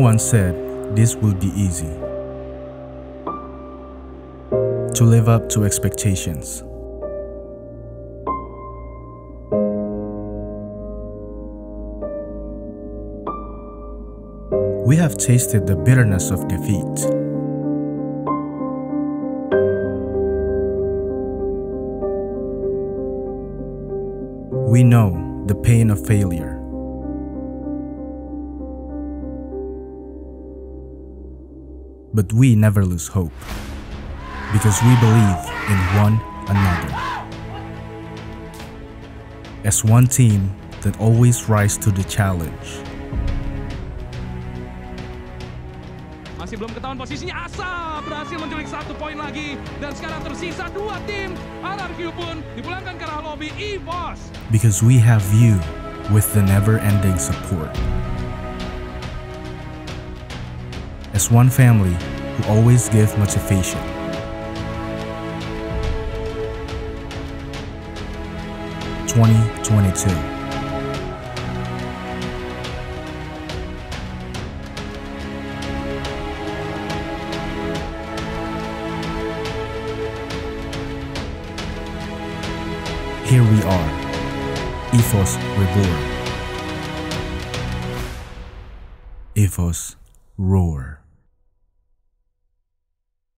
one said this would be easy. To live up to expectations. We have tasted the bitterness of defeat. We know the pain of failure. But we never lose hope, because we believe in one another. As one team that always rise to the challenge. Masih belum ketahuan posisinya, Asa berhasil menculik 1 poin lagi. Dan sekarang tersisa 2 tim. RRQ pun dipulangkan ke arah lobby EVOS. Because we have you with the never-ending support. As one family who always give motivation. (2022) Here we are, EVOS Reborn. EVOS Roar.